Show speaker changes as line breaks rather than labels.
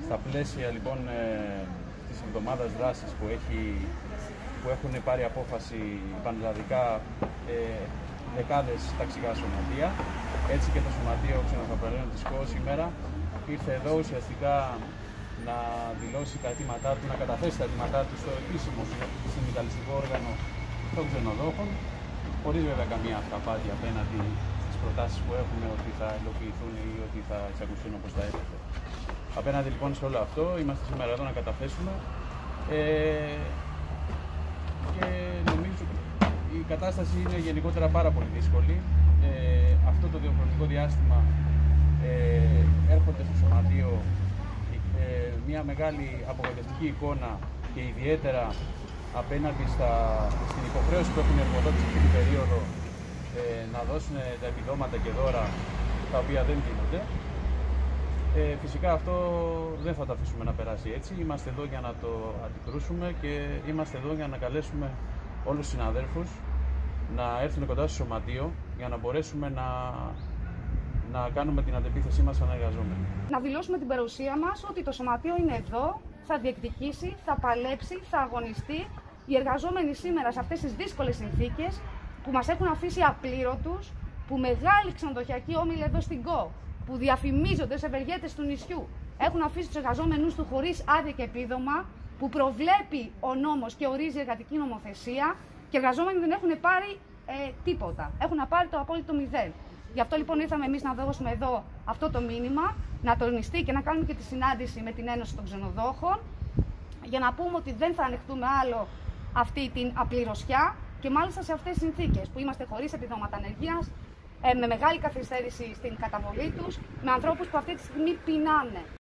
Στα πλαίσια λοιπόν της εβδομάδας δράσης που έχουν πάρει απόφαση πανελλαδικά δεκάδες ταξικά σωματεία, έτσι και το Σωματείο Ξενοδοχειακών της ΚΟ σήμερα ήρθε εδώ ουσιαστικά να δηλώσει τα αιτήματά του, να καταθέσει τα αιτήματά του στο επίσημο συνδικαλιστικό όργανο των ξενοδόχων, χωρίς βέβαια καμία αυταπάτη απέναντι στις προτάσεις που έχουμε ότι θα υλοποιηθούν ή ότι θα εξακουστούν όπως θα έπρεπε. Απέναντι λοιπόν σε όλο αυτό, είμαστε σήμερα εδώ να καταθέσουμε και νομίζω η κατάσταση είναι γενικότερα πάρα πολύ δύσκολη. Αυτό το διαχρονικό διάστημα έρχονται στο Σωματείο μια μεγάλη απογοητευτική εικόνα και ιδιαίτερα απέναντι στην υποχρέωση που έχουν οι εργοδότες αυτή την περίοδο να δώσουν τα επιδόματα και δώρα τα οποία δεν δίνονται. Φυσικά αυτό δεν θα το αφήσουμε να περάσει έτσι. Είμαστε εδώ για να το αντικρούσουμε και είμαστε εδώ για να καλέσουμε όλους τους συναδέλφους να έρθουν κοντά στο Σωματείο για να μπορέσουμε να κάνουμε την αντεπίθεσή μας σαν εργαζόμενοι.
Να δηλώσουμε την παρουσία μας ότι το Σωματείο είναι εδώ, θα διεκδικήσει, θα παλέψει, θα αγωνιστεί. Οι εργαζόμενοι σήμερα σε αυτές τις δύσκολες συνθήκες που μας έχουν αφήσει απλήρωτους, που μεγάλοι ξενοδοχειακοί όμιλοι εδώ στην ΚΟ, που διαφημίζονται ως ευεργέτες του νησιού, έχουν αφήσει τους εργαζόμενους του χωρίς άδεια και επίδομα, που προβλέπει ο νόμος και ορίζει η εργατική νομοθεσία και οι εργαζόμενοι δεν έχουν πάρει τίποτα. Έχουν πάρει το απόλυτο μηδέν. Γι' αυτό λοιπόν ήρθαμε εμείς να δώσουμε εδώ αυτό το μήνυμα, να τονιστεί και να κάνουμε και τη συνάντηση με την Ένωση των Ξενοδόχων, για να πούμε ότι δεν θα ανεχτούμε άλλο αυτή την απληρωσιά και μάλιστα σε αυτές τις συνθήκες που είμαστε χωρίς επιδόματα ανεργίας, με μεγάλη καθυστέρηση στην καταβολή τους, με ανθρώπους που αυτή τη στιγμή πεινάνε.